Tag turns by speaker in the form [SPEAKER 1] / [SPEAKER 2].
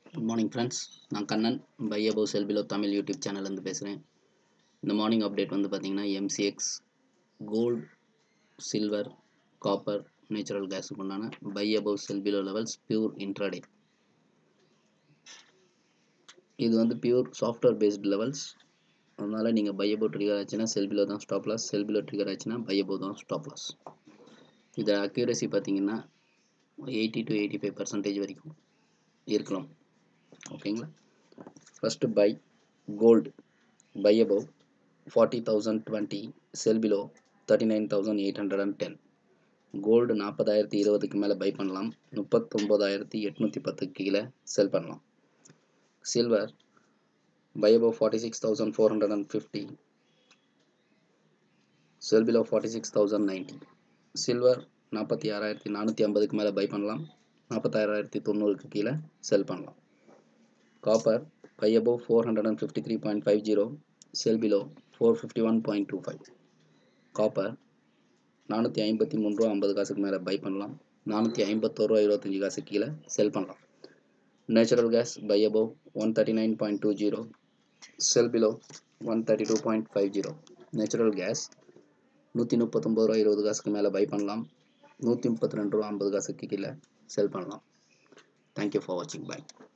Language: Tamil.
[SPEAKER 1] Good morning friends. நான் Kannan buy above sell below Tamil YouTube சேனல்லேருந்து பேசுகிறேன். இந்த மார்னிங் அப்டேட் வந்து பார்த்திங்கன்னா MCX gold, silver, copper, natural கேஸுக்கு உண்டான buy above sell below levels pure intraday. இது வந்து பியூர் சாஃப்ட்வேர் பேஸ்டு லெவல்ஸ். அதனால் நீங்கள் பை அபவ் ட்ரிகர் ஆச்சுன்னா செல் பிலோ தான் stop loss, sell below trigger ஆச்சுன்னா பை அபவ் தான் ஸ்டாப் லாஸ். இதோட அக்யூரசி பார்த்திங்கன்னா 80 to 85% வரைக்கும் இருக்கலாம். ஓகேங்களா. First buy gold, buy above 40,020, sell below 39,810. Gold 40,020க்கு மேலே பை பண்ணலாம், 39,810 கீழே செல் பண்ணலாம். Silver buy above 46,450, sell below 46,090. Silver 46,450க்கு மேலே பை பண்ணலாம், 46,090க்கு கீழே செல் பண்ணலாம். Copper buy above 453.50, sell below 451.25. Copper 453 ரூபா 50 காசுக்கு மேலே பை பண்ணலாம், 451 ரூபா 25 காசு கீழே செல் பண்ணலாம். Natural gas buy above 139.20, sell below 132.50. Natural gas 139 ரூபா 20 காசுக்கு மேலே பை பண்ணலாம், 132 ரூபா 50 காசுக்கு கீழே செல் பண்ணலாம். தேங்க்யூ ஃபார் வாட்சிங். பை.